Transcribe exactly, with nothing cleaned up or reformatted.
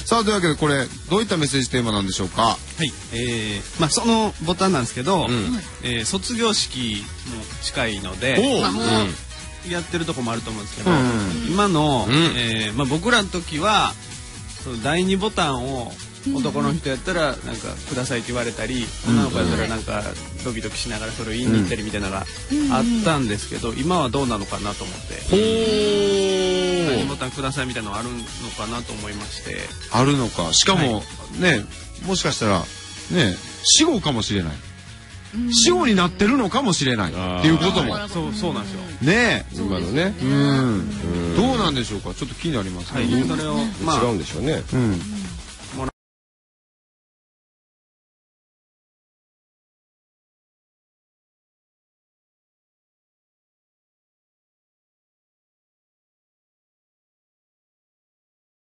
さあというわけでこれどういったメッセージテーマなんでしょうか。 はい、えー、まあそのボタンなんですけど、 うん、 えー、卒業式も近いので、まあ、もうやってるとこもあると思うんですけど、うん、今の、うん、えー、まあ、僕らの時はそのだいにボタンを男の人やったらなんかくださいって言われたり、うん、女の子やったらなんかドキドキしながらそれを言いに行ったりみたいなのがあったんですけど、今はどうなのかなと思って、だいにボタンくださいみたいなのがあるのかなと思いまして。 あるのか。しかも、はい、ね、もしかしたらね死後かもしれない、死後になってるのかもしれないっていうことも。 そうそうなんですよね。 今のね、 うん、どうなんでしょうか。ちょっと気になりますね。 それをまあ違うんでしょうね。